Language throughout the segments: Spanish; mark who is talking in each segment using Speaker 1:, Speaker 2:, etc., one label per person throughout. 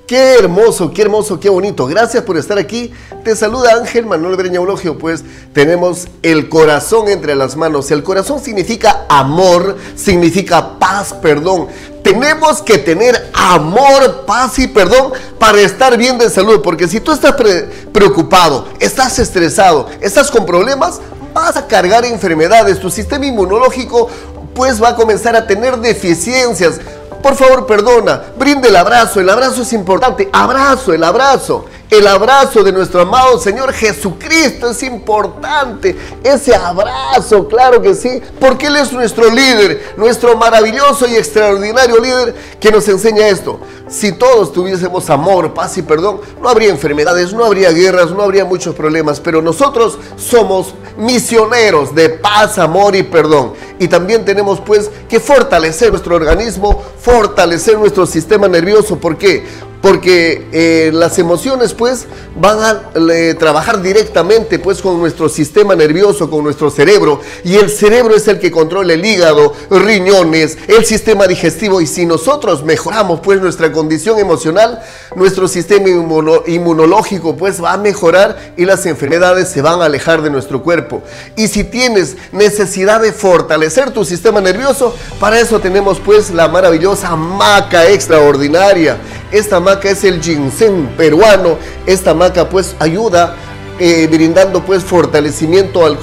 Speaker 1: Qué hermoso, qué bonito. Gracias por estar aquí. Te saluda Ángel Manuel Breña Eulogio. Pues tenemos el corazón entre las manos. El corazón significa amor, significa paz, perdón. Tenemos que tener amor, paz y perdón para estar bien de salud. Porque si tú estás preocupado, estás estresado, estás con problemas, vas a cargar enfermedades. Tu sistema inmunológico pues va a comenzar a tener deficiencias. Por favor, perdona, brinde el abrazo es importante, el abrazo de nuestro amado Señor Jesucristo es importante, ese abrazo, claro que sí, porque Él es nuestro líder, nuestro maravilloso y extraordinario líder que nos enseña esto. Si todos tuviésemos amor, paz y perdón, no habría enfermedades, no habría guerras, no habría muchos problemas, pero nosotros somos misioneros de paz, amor y perdón. Y también tenemos pues que fortalecer nuestro organismo, fortalecer nuestro sistema nervioso. ¿Por qué? Porque las emociones pues van a trabajar directamente pues con nuestro sistema nervioso, con nuestro cerebro, y el cerebro es el que controla el hígado, riñones, el sistema digestivo. Y si nosotros mejoramos pues nuestra condición emocional, nuestro sistema inmunológico pues va a mejorar y las enfermedades se van a alejar de nuestro cuerpo. Y si tienes necesidad de fortalecer tu sistema nervioso, para eso tenemos pues la maravillosa maca extraordinaria. Esta maca es el ginseng peruano. Esta maca pues ayuda brindando pues fortalecimiento a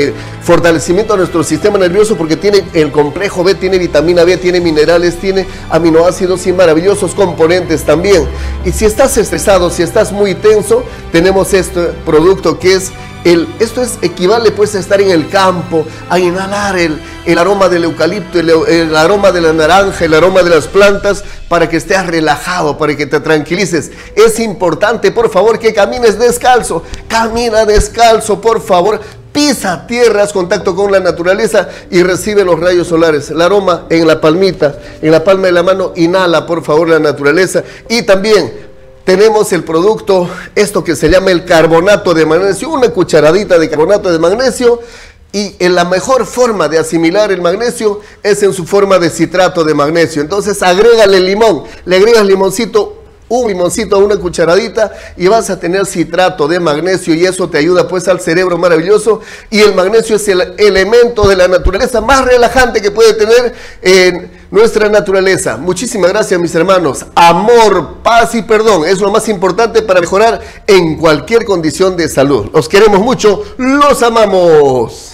Speaker 1: nuestro sistema nervioso, porque tiene el complejo B, tiene vitamina B, tiene minerales, tiene aminoácidos y maravillosos componentes también. Y si estás estresado, si estás muy tenso, tenemos este producto que es equivale pues a estar en el campo, a inhalar el aroma del eucalipto, el aroma de la naranja, el aroma de las plantas, para que estés relajado, para que te tranquilices. Es importante, por favor, que camines descalzo. Camina descalzo, por favor. Pisa tierra, haz contacto con la naturaleza y recibe los rayos solares. El aroma en la palmita, en la palma de la mano, inhala, por favor, la naturaleza. Y también tenemos el producto, esto que se llama el carbonato de magnesio, una cucharadita de carbonato de magnesio. Y la mejor forma de asimilar el magnesio es en su forma de citrato de magnesio. Entonces agrégale limón, le agregas limoncito, un limoncito a una cucharadita y vas a tener citrato de magnesio, y eso te ayuda pues al cerebro maravilloso. Y el magnesio es el elemento de la naturaleza más relajante que puede tener en nuestra naturaleza. Muchísimas gracias, mis hermanos. Amor, paz y perdón es lo más importante para mejorar en cualquier condición de salud. Los queremos mucho, los amamos.